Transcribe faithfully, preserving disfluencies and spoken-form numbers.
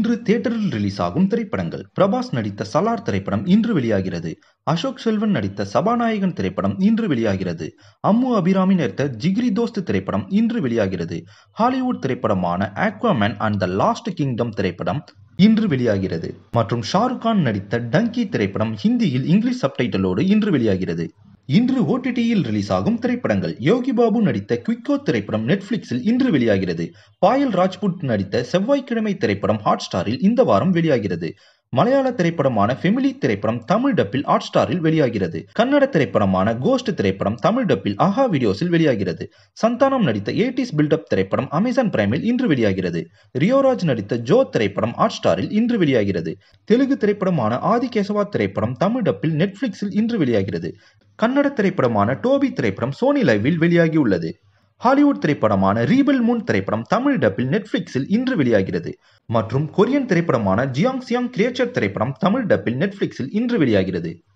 இன்று தியேட்டரில் ரிலீஸ் ஆகும் திரைப்படங்கள். பிரபாஸ் நடித்த சலார் திரைப்படம் இன்று வெளியாகிறது. அசோக் செல்வன் நடித்த சபாநாயகன் திரைப்படம் இன்று வெளியாகிறது. அம்மு அபிராமி நடித்த ஜிகிரி தோஸ்த் திரைப்படம் இன்று வெளியாகிறது. ஹாலிவுட் திரைப்படமான Aquaman and the Lost Kingdom திரைப்படம் இன்று வெளியாகிறது. மற்றும் ஷாருக் கான் நடித்த டங்கி திரைப்படம் ஹிந்தியில் இங்கிலீஷ் சப்டைட்டிலோடு இன்று வெளியாகிறது. இன்று ஓடிடியில் ரிலீஸ் ஆகும் திரைப்படங்கள். யோகி பாபு நடித்த குவிக்கோ திரைப்படம் நெட்ஃபிளிக்ஸில் இன்று வெளியாகிறது. பாயல் ராஜ்புட் நடித்த செவ்வாய்க்கிழமை திரைப்படம் ஹாட் ஸ்டாரில் இந்த வாரம் வெளியாகிறது. மலையாள திரைப்படமான ஃபெமிலி திரைப்படம் தமிழ் டப்பில் ஹாட் ஸ்டாரில் வெளியாகிறது. கன்னட திரைப்படமான கோஸ்ட் திரைப்படம் தமிழ் டப்பில் ஆஹா வீடியோஸில் வெளியாகிறது. சந்தானம் நடித்த எயிட்டிஸ் பில்டப் திரைப்படம் அமேசான் பிரைமில் இன்று வெளியாகிறது. ரியோராஜ் நடித்த ஜோ திரைப்படம் ஹாட் ஸ்டாரில் இன்று வெளியாகிறது. தெலுங்கு திரைப்படமான ஆதிகேசவா திரைப்படம் தமிழ் டப்பில் நெட்ஃபிளிக்ஸில் இன்று வெளியாகிறது. கன்னட திரைப்படமான டோபி திரைப்படம் சோனி லைவில் வெளியாகியுள்ளது. ஹாலிவுட் திரைப்படமான ரீபல் மூன் திரைப்படம் தமிழ் டப்பில் நெட்ஃபிளிக்ஸில் இன்று வெளியாகிறது. மற்றும் கொரியன் திரைப்படமான ஜியாங் சியாங் கிரியேச்சர் திரைப்படம் தமிழ் டப்பில் நெட்ஃபிளிக்ஸில் இன்று வெளியாகிறது.